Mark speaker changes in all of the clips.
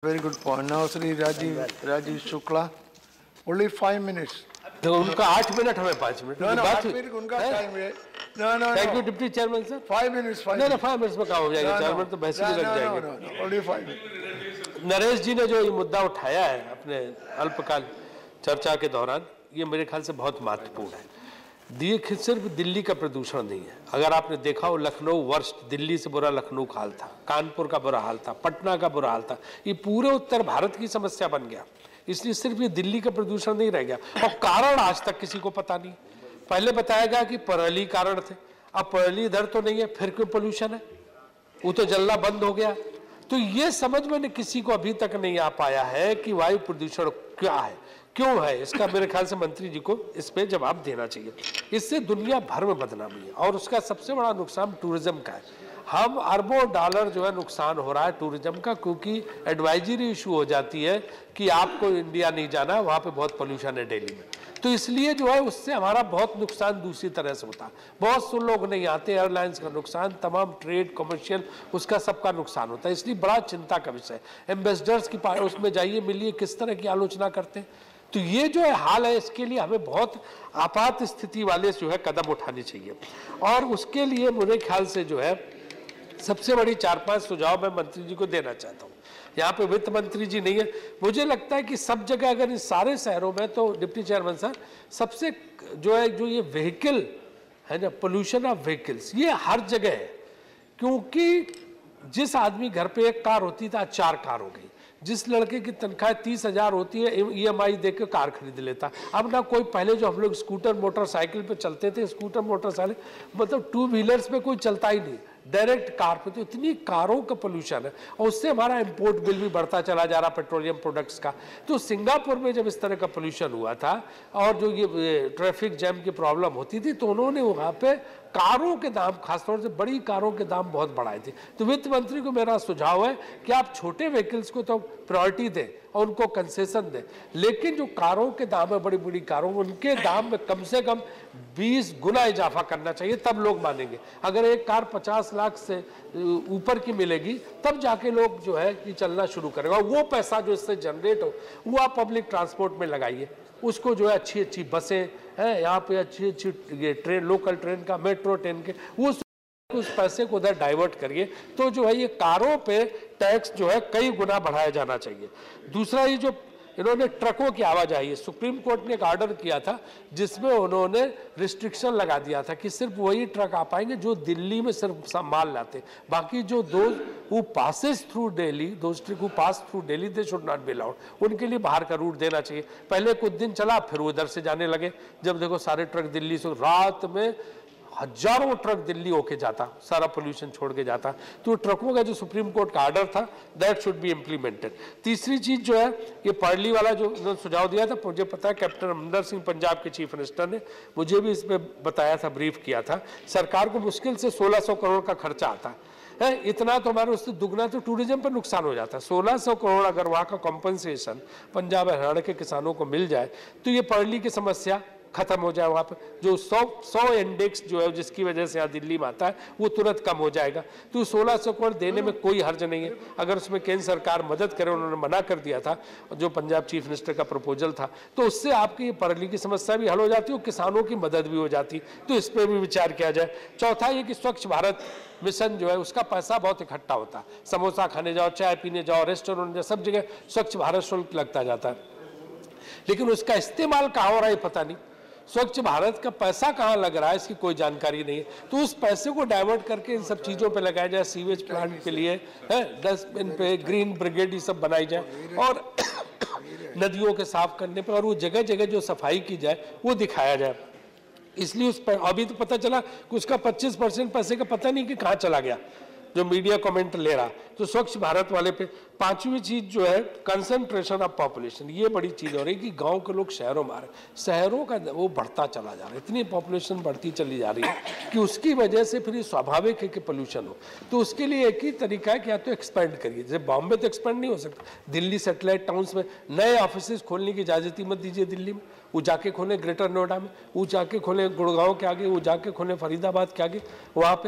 Speaker 1: Very good point. Now, Sri Rajeev Shukla, only 5 minutes.
Speaker 2: तो उनका 8 minute हमें 5 मिनट।
Speaker 1: No, 8 minutes उनका टाइम है। No.
Speaker 2: Thank you, deputy chairman sir.
Speaker 1: 5 minutes.
Speaker 2: No, 5 minutes में कहाँ हो जाएगा? 4 मिनट तो बहस ही लग जाएंगे।
Speaker 1: No, only 5 minutes.
Speaker 2: नरेश जी ने जो ये मुद्दा उठाया है अपने अल्पकाल चर्चा के दौरान, ये मेरे ख्याल से बहुत महत्वपूर्ण है। देखिए, सिर्फ दिल्ली का प्रदूषण नहीं है। अगर आपने देखा हो, लखनऊ वर्स्ट, दिल्ली से बुरा लखनऊ का हाल था, कानपुर का बुरा हाल था, पटना का बुरा हाल था। ये पूरे उत्तर भारत की समस्या बन गया। इसलिए सिर्फ ये दिल्ली का प्रदूषण नहीं रह गया, और कारण आज तक किसी को पता नहीं। पहले बताया गया कि पराली कारण थे, अब पराली इधर तो नहीं है, फिर क्यों पोल्यूशन है? वो तो जलना बंद हो गया। तो ये समझ में किसी को अभी तक नहीं आ पाया है कि वायु प्रदूषण क्या है, क्यों है। इसका मेरे ख्याल से मंत्री जी को इस पे जवाब देना चाहिए। इससे दुनिया भर में बदनामी है, और उसका सबसे बड़ा नुकसान टूरिज्म का है। हम अरबों डॉलर जो है नुकसान हो रहा है टूरिज्म का, क्योंकि एडवाइजरी इशू हो जाती है कि आपको इंडिया नहीं जाना, वहाँ पे बहुत पोल्यूशन है दिल्ली में। तो इसलिए जो है उससे हमारा बहुत नुकसान दूसरी तरह से होता है। बहुत से लोग नहीं आते, एयरलाइंस का नुकसान, तमाम ट्रेड कमर्शियल उसका सबका नुकसान होता है। इसलिए बड़ा चिंता का विषय है। एम्बेसडर्स की उसमें जाइए, मिलिए, किस तरह की आलोचना करते हैं। तो ये जो है हाल है, इसके लिए हमें बहुत आपात स्थिति वाले जो है कदम उठाने चाहिए। और उसके लिए मेरे ख्याल से जो है सबसे बड़ी 4-5 सुझाव मैं मंत्री जी को देना चाहता हूँ। यहाँ पे वित्त मंत्री जी नहीं है। मुझे लगता है कि सब जगह, अगर इन सारे शहरों में, तो डिप्टी चेयरमैन सर, सबसे जो है जो ये व्हीकल है ना, पोल्यूशन ऑफ व्हीकल्स, ये हर जगह है। क्योंकि जिस आदमी घर पे एक कार होती था, 4 कार हो गई। जिस लड़के की तनख्वाह 30,000 होती है, EMI देकर कार खरीद लेता। अब ना कोई, पहले जो हम लोग स्कूटर मोटरसाइकिल पे चलते थे, स्कूटर मोटरसाइकिल मतलब 2 व्हीलर्स पे कोई चलता ही नहीं, डायरेक्ट कार पे। तो इतनी कारों का पोल्यूशन है, और उससे हमारा इंपोर्ट बिल भी बढ़ता चला जा रहा पेट्रोलियम प्रोडक्ट्स का। तो सिंगापुर में जब इस तरह का पोल्यूशन हुआ था, और जो ये ट्रैफिक जैम की प्रॉब्लम होती थी, तो उन्होंने वहाँ पे कारों के दाम, खासतौर से बड़ी कारों के दाम बहुत बढ़ाए थे। तो वित्त मंत्री को मेरा सुझाव है कि आप छोटे व्हीकल्स को तो प्रायोरिटी दें और उनको कंसेशन दें, लेकिन जो कारों के दाम है, बड़ी बड़ी कारों, उनके दाम में कम से कम 20 गुना इजाफा करना चाहिए, तब लोग मानेंगे। अगर एक कार 50 लाख से ऊपर की मिलेगी, तब जाके लोग जो है कि चलना शुरू करेगा। वो पैसा जो इससे जनरेट हो, वो आप पब्लिक ट्रांसपोर्ट में लगाइए। उसको जो है अच्छी अच्छी बसें हैं, यहाँ पे अच्छी अच्छी ट्रेन, लोकल ट्रेन का, मेट्रो ट्रेन के, वो उस पैसे को उधर डाइवर्ट करिए। तो जो है ये कारों पे टैक्स जो है कई गुना बढ़ाया जाना चाहिए। दूसरा, ये जो इन्होंने ट्रकों की आवाजाही, सुप्रीम कोर्ट ने एक ऑर्डर किया था जिसमें उन्होंने रिस्ट्रिक्शन लगा दिया था कि सिर्फ वही ट्रक आ पाएंगे जो दिल्ली में सिर्फ माल लाते, बाकी जो those who passes through Delhi, those truck who pass through Delhi, they should not be allowed. उनके लिए बाहर का रूट देना चाहिए। पहले कुछ दिन चला, फिर वो उधर से जाने लगे। जब देखो सारे ट्रक दिल्ली से, रात में हजारों ट्रक दिल्ली होके जाता, सारा पोल्यूशन छोड़ के जाता। तो ट्रकों का जो सुप्रीम कोर्ट का ऑर्डर था, दैट शुड बी इम्प्लीमेंटेड। तीसरी चीज जो है, ये पराली वाला जो उन्होंने सुझाव दिया था, मुझे पता है कैप्टन अमरिंदर सिंह पंजाब के चीफ मिनिस्टर ने मुझे भी इसमें बताया था, ब्रीफ किया था। सरकार को मुश्किल से 1600 करोड़ का खर्चा आता है। इतना तो हमारे उससे दुगना तो टूरिज्म पर नुकसान हो जाता है। 1600 करोड़ अगर वहाँ का कॉम्पनसेशन पंजाब हरियाणा के किसानों को मिल जाए, तो ये पराली की समस्या खत्म हो जाए। वहाँ पर जो 100 इंडेक्स जो है, जिसकी वजह से यहाँ दिल्ली में आता है, वो तुरंत कम हो जाएगा। तो 1600 करोड़ देने में कोई हर्ज नहीं है, अगर उसमें केंद्र सरकार मदद करे। उन्होंने मना कर दिया था, जो पंजाब चीफ मिनिस्टर का प्रपोजल था, तो उससे आपकी पराली की समस्या भी हल हो जाती है और किसानों की मदद भी हो जाती। तो इस पर भी विचार किया जाए। चौथा ये कि स्वच्छ भारत मिशन जो है, उसका पैसा बहुत इकट्ठा होता है। समोसा खाने जाओ, चाय पीने जाओ, रेस्टोरेंट जाओ, सब जगह स्वच्छ भारत शुल्क लगता जाता है, लेकिन उसका इस्तेमाल कहाँ हो रहा है पता नहीं। स्वच्छ भारत का पैसा कहाँ लग रहा है, इसकी कोई जानकारी नहीं है। तो उस पैसे को डाइवर्ट करके इन सब चीज़ों पे लगाया जाए, सीवेज प्लांट के लिए है, डस्टबिन पे, ग्रीन ब्रिगेड, ये सब बनाई जाए, और नदियों के साफ करने पे, और वो जगह जगह जो सफाई की जाए वो दिखाया जाए। इसलिए उस पर अभी तो पता चला कि उसका 25% पैसे का पता नहीं कि कहाँ चला गया, जो मीडिया कमेंट ले रहा। तो स्वच्छ भारत वाले पे। पांचवी चीज जो है, कंसंट्रेशन ऑफ पॉपुलेशन, ये बड़ी चीज हो रही है कि गांव के लोग शहरों में आ रहे हैं, शहरों का वो बढ़ता चला जा रहा है, इतनी पॉपुलेशन बढ़ती चली जा रही है कि उसकी वजह से फिर स्वाभाविक है कि पोल्यूशन हो। तो उसके लिए एक ही तरीका है कि या तो एक्सपेंड करिए। जैसे बॉम्बे तो एक्सपेंड नहीं हो सकता, दिल्ली सैटेलाइट टाउन्स में नए ऑफिस खोलने की इजाजत ही मत दीजिए दिल्ली में। वो जाके खोले ग्रेटर नोएडा में, वो जाके खोले गुड़गांव के आगे, वो जाके खोले फरीदाबाद के आगे, वहाँ पे।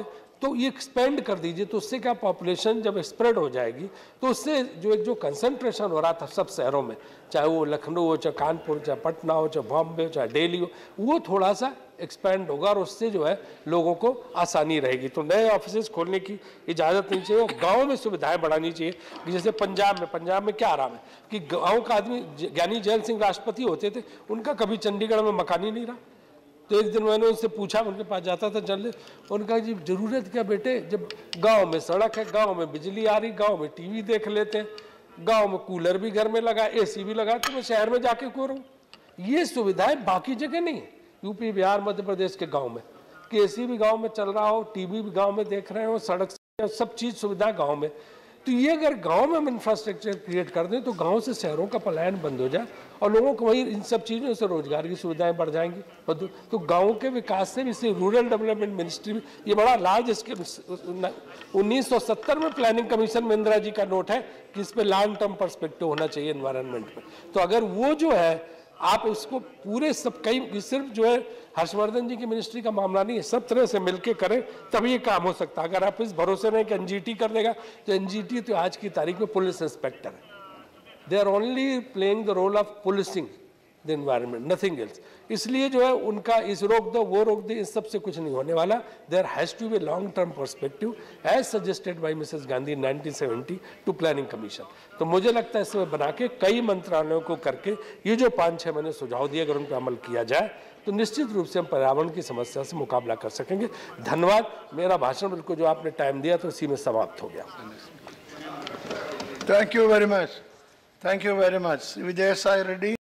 Speaker 2: तो ये एक्सपेंड कर दीजिए, तो उससे क्या पॉपुलेशन जब स्प्रेड हो जाएगी तो उससे जो कंसंट्रेशन हो रहा था सब शहरों में, चाहे वो लखनऊ हो, चाहे कानपुर, चाहे पटना हो, चाहे बॉम्बे हो, चाहे दिल्ली हो, वो थोड़ा सा एक्सपेंड होगा और उससे जो है लोगों को आसानी रहेगी। तो नए ऑफिस खोलने की इजाज़त नहीं चाहिए, और गाँव में सुविधाएं बढ़ानी चाहिए। कि जैसे पंजाब में क्या आराम है कि गाँव का आदमी, ज्ञानी जैल सिंह राष्ट्रपति होते थे, उनका कभी चंडीगढ़ में मकान ही नहीं रहा। तो एक दिन मैंने उनसे पूछा, उनके पास जाता था जर्नलिस्ट, उनका जी ज़रूरत क्या बेटे, जब गांव में सड़क है, गांव में बिजली आ रही, गांव में टीवी देख लेते हैं, गांव में कूलर भी घर में लगा, एसी भी लगा, तो मैं शहर में जाके क्यों रहूं? ये सुविधाएं बाकी जगह नहीं है, यूपी, बिहार, मध्य प्रदेश के गाँव में, कि एसी भी गाँव में चल रहा हो, टीवी भी गाँव में देख रहे हो, सड़क सब चीज़ सुविधा गाँव में। तो ये अगर गांव में हम इंफ्रास्ट्रक्चर क्रिएट कर दें तो गांव से शहरों का पलायन बंद हो जाए और लोगों को वही इन सब चीज़ों से रोजगार की सुविधाएं बढ़ जाएंगी। तो गांव के विकास से भी इससे रूरल डेवलपमेंट मिनिस्ट्री भी, ये बड़ा लार्ज स्केल, 1970 में प्लानिंग कमीशन में इंदिरा जी का नोट है कि इस पर लॉन्ग टर्म पर्सपेक्टिव होना चाहिए एनवायरनमेंट में। तो अगर वो जो है आप उसको पूरे सब, कई सिर्फ जो है हर्षवर्धन जी की मिनिस्ट्री का मामला नहीं है, सब तरह से मिलके करें तभी ये काम हो सकता है। अगर आप इस भरोसे में कि एनजीटी कर देगा, तो एनजीटी तो आज की तारीख में पुलिस इंस्पेक्टर है, they are only playing the role of policing the environment, nothing else. इसलिए जो है उनका इस रोक दो वो रोक दे, इस सब से कुछ नहीं होने वाला। There has to be long term perspective as suggested by Mrs Gandhi in 1970 to planning commission. तो मुझे लगता है इसमें बना के कई मंत्रालयों को करके ये जो 5-6 मैंने सुझाव दिए, अगर उन पर अमल किया जाए तो निश्चित रूप से हम पर्यावरण की समस्या से मुकाबला कर सकेंगे। धन्यवाद। मेरा भाषण बिल्कुल जो आपने टाइम दिया तो इसी में समाप्त हो गया।
Speaker 1: Thank you very much. Thank you very much. Vijay Sai Reddy.